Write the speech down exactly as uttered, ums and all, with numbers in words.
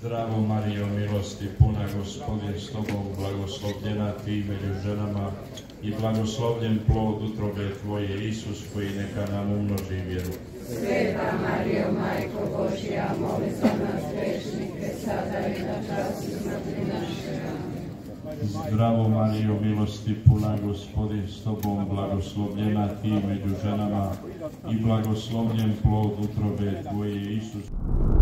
Zdravo Marijo, milosti puna, Gospodin s tobom, blagoslovljena ti među ženama i blagoslovljen plod utrobe tvoje, Isus, koji neka nam umnoži vjeru. Sveta Marijo, Majko Božja, moli za nas grešnike, sada i na čas smrti naše. Zdravo Marijo, milosti puna, Gospodin s tobom, blagoslovljena ti među ženama i blagoslovljen plod utrobe tvoje, Isus.